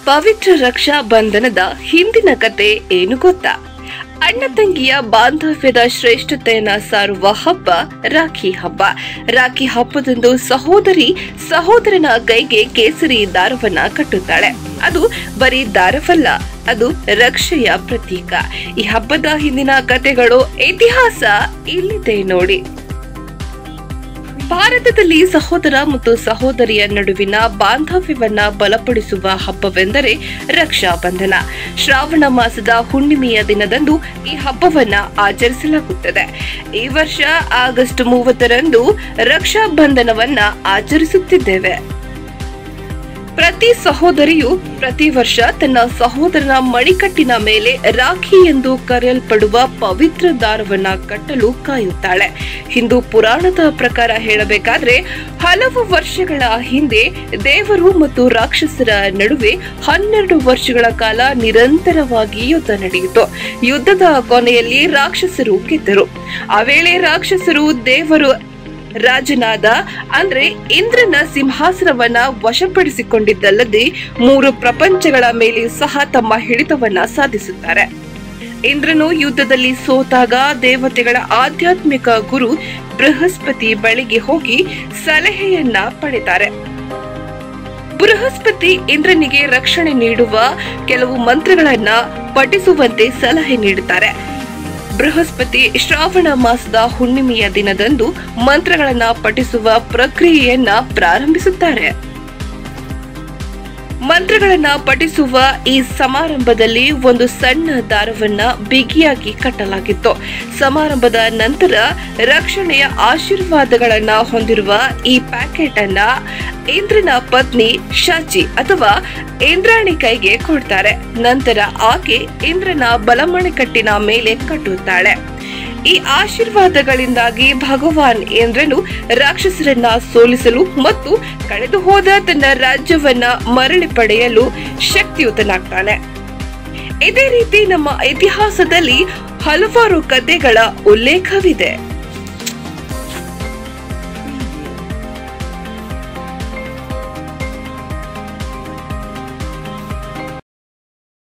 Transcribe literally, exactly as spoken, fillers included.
ಪವಿತ್ರ ರಕ್ಷಾ ಬಂಧನದ ಹಿಂದಿನ ಕತೆ ಏನು ಗೊತ್ತಾ? ಅಣ್ಣ ತಂಗಿಯ ಬಾಂಧವ್ಯದ ಶ್ರೇಷ್ಠತೆಯನ್ನ ಸಾರುವ ಹಬ್ಬ ರಾಖಿ ಹಬ್ಬ. ರಾಖಿ ಹಬ್ಬದಂದು ಸಹೋದರಿ ಸಹೋದರನ ಕೈಗೆ ಕೇಸರಿ ದಾರವನ್ನ ಕಟ್ಟುತ್ತಾಳೆ. ಅದು ಬರೀ ದಾರವಲ್ಲ, ಅದು ರಕ್ಷೆಯ ಪ್ರತೀಕ. ಈ ಹಬ್ಬದ ಹಿಂದಿನ ಕತೆಗಳು, ಇತಿಹಾಸ ಇಲ್ಲಿದೆ ನೋಡಿ. ಭಾರತದಲ್ಲಿ ಸಹೋದರ ಮತ್ತು ಸಹೋದರಿಯ ನಡುವಿನ ಬಾಂಧವ್ಯವನ್ನ ಬಲಪಡಿಸುವ ಹಬ್ಬವೆಂದರೆ ರಕ್ಷಾ ಬಂಧನ. ಶ್ರಾವಣ ಮಾಸದ ಹುಣ್ಣಿಮೆಯ ದಿನದಂದು ಈ ಹಬ್ಬವನ್ನ ಆಚರಿಸಲಾಗುತ್ತದೆ. ಈ ವರ್ಷ ಆಗಸ್ಟ್ ಮೂವತ್ತರಂದು ರಕ್ಷಾ ಬಂಧನವನ್ನ ಆಚರಿಸುತ್ತಿದ್ದೇವೆ. ಪ್ರತಿ ಸಹೋದರಿಯು ಪ್ರತಿ ವರ್ಷ ತನ್ನ ಸಹೋದರನ ಮಣಿಕಟ್ಟಿನ ಮೇಲೆ ರಾಖಿ ಎಂದು ಕರೆಯಲ್ಪಡುವ ಪವಿತ್ರ ದಾರವನ್ನ ಕಟ್ಟಲು ಕಾಯುತ್ತಾಳೆ. ಹಿಂದೂ ಪುರಾಣದ ಪ್ರಕಾರ ಹೇಳಬೇಕಾದ್ರೆ ಹಲವು ವರ್ಷಗಳ ಹಿಂದೆ ದೇವರು ಮತ್ತು ರಾಕ್ಷಸರ ನಡುವೆ ಹನ್ನೆರಡು ವರ್ಷಗಳ ಕಾಲ ನಿರಂತರವಾಗಿ ಯುದ್ಧ ನಡೆಯಿತು. ಯುದ್ಧದ ಕೊನೆಯಲ್ಲಿ ರಾಕ್ಷಸರು ಗೆದ್ದರು. ಆ ವೇಳೆ ರಾಕ್ಷಸರು ದೇವರು ರಾಜನಾದ ಅಂದ್ರೆ ಇಂದ್ರನ ಸಿಂಹಾಸನವನ್ನ ವಶಪಡಿಸಿಕೊಂಡಿದ್ದಲ್ಲದೆ ಮೂರು ಪ್ರಪಂಚಗಳ ಮೇಲೆ ಸಹ ತಮ್ಮ ಹಿಡಿತವನ್ನ ಸಾಧಿಸುತ್ತಾರೆ. ಇಂದ್ರನು ಯುದ್ಧದಲ್ಲಿ ಸೋತಾಗ ದೇವತೆಗಳ ಆಧ್ಯಾತ್ಮಿಕ ಗುರು ಬೃಹಸ್ಪತಿ ಬಳಿಗೆ ಹೋಗಿ ಸಲಹೆಯನ್ನ ಪಡೆತಾರೆ. ಬೃಹಸ್ಪತಿ ಇಂದ್ರನಿಗೆ ರಕ್ಷಣೆ ನೀಡುವ ಕೆಲವು ಮಂತ್ರಗಳನ್ನ ಪಠಿಸುವಂತೆ ಸಲಹೆ ನೀಡುತ್ತಾರೆ. ಬೃಹಸ್ಪತಿ ಶ್ರಾವಣ ಮಾಸದ ಹುಣ್ಣಿಮೆಯ ದಿನದಂದು ಮಂತ್ರಗಳನ್ನ ಪಠಿಸುವ ಪ್ರಕ್ರಿಯೆಯನ್ನ ಪ್ರಾರಂಭಿಸುತ್ತಾರೆ. ಮಂತ್ರಗಳನ್ನ ಪಠಿಸುವ ಈ ಸಮಾರಂಭದಲ್ಲಿ ಒಂದು ಸಣ್ಣ ದಾರವನ್ನ ಬಿಗಿಯಾಗಿ ಕಟ್ಟಲಾಗಿತ್ತು. ಸಮಾರಂಭದ ನಂತರ ರಕ್ಷಣೆಯ ಆಶೀರ್ವಾದಗಳನ್ನ ಹೊಂದಿರುವ ಈ ಪ್ಯಾಕೆಟ್ ಅನ್ನ ಇಂದ್ರನ ಪತ್ನಿ ಶಾಚಿ ಅಥವಾ ಇಂದ್ರಾಣಿ ಕೈಗೆ ಕೊಡ್ತಾರೆ. ನಂತರ ಆಕೆ ಇಂದ್ರನ ಬಲಮಣಿಕಟ್ಟಿನ ಮೇಲೆ ಕಟ್ಟುತ್ತಾಳೆ. ಈ ಆಶೀರ್ವಾದಗಳಿಂದಾಗಿ ಭಗವಾನ್ ಇಂದ್ರನು ರಾಕ್ಷಸರನ್ನ ಸೋಲಿಸಲು ಮತ್ತು ಕಳೆದು ಹೋದ ತನ್ನ ರಾಜ್ಯವನ್ನ ಮರಳಿ ಪಡೆಯಲು ಶಕ್ತಿಯುತನಾಗ್ತಾನೆ. ಇದೇ ರೀತಿ ನಮ್ಮ ಇತಿಹಾಸದಲ್ಲಿ ಹಲವಾರು ಕಥೆಗಳ ಉಲ್ಲೇಖವಿದೆ.